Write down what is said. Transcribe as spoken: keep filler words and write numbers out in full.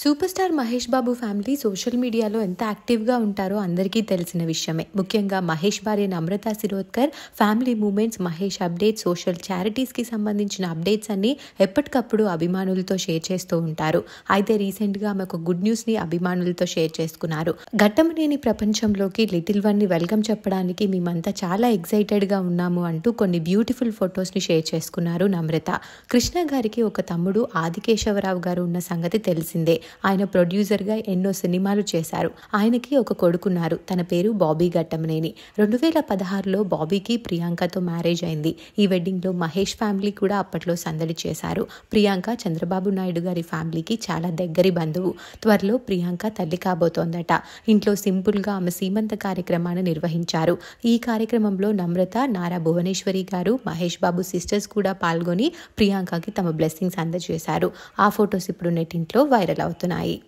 Super star Mahesh Babu family social మీడియాలో ఎంత యాక్టివ్గా ఉంటారో అందరికీ తెలిసిన విషయమే. ముఖ్యంగా మహేష్ భార్య Namrata Shirodkar family moments, Mahesh updates, social చారిటీస్కి సంబంధించిన అప్డేట్స్ అన్ని ఎప్పటికప్పుడు అభిమానులతో షేర్ చేస్తూ ఉంటారు. అయితే రీసెంట్గా ఆమె ఒక గుడ్ న్యూస్ని అభిమానులతో షేర్ చేసుకున్నారు. ఘట్టమనేని ప్రపంచంలోకి లిటిల్ వన్ని వెల్కమ్ చెప్పడానికి మేమంతా చాలా ఎక్సైటెడ్గా ఉన్నాము అంటూ కొన్ని బ్యూటిఫుల్ ఫొటోస్ని షేర్ చేసుకున్నారు నమ్రత. కృష్ణ గారికి ఒక తమ్ముడు ఆదికేశవరావు గారు ఉన్న సంగతి తెలిసిందే. ఆయన ప్రొడ్యూసర్గా ఎన్నో సినిమాలు చేశారు. ఆయనకి ఒక కొడుకున్నారు. తన పేరు బాబీ ఘట్టమనేని. రెండు వేల పదహారులో బాబీకి ప్రియాంకతో మ్యారేజ్ అయింది. ఈ వెడ్డింగ్లో మహేష్ ఫ్యామిలీ కూడా అప్పట్లో సందడి చేశారు. ప్రియాంక చంద్రబాబు నాయుడు గారి ఫ్యామిలీకి చాలా దగ్గరి బంధువు. త్వరలో ప్రియాంక తల్లి కాబోతోందట. ఇంట్లో సింపుల్గా ఆమె సీమంత కార్యక్రమాన్ని నిర్వహించారు. ఈ కార్యక్రమంలో నమ్రత, నారా భువనేశ్వరి గారు, మహేష్ బాబు సిస్టర్స్ కూడా పాల్గొని ప్రియాంకకి తమ బ్లెస్సింగ్స్ అందజేశారు. ఆ ఫొటోస్ ఇప్పుడు నెట్టింట్లో వైరల్ అవుతున్నాయి.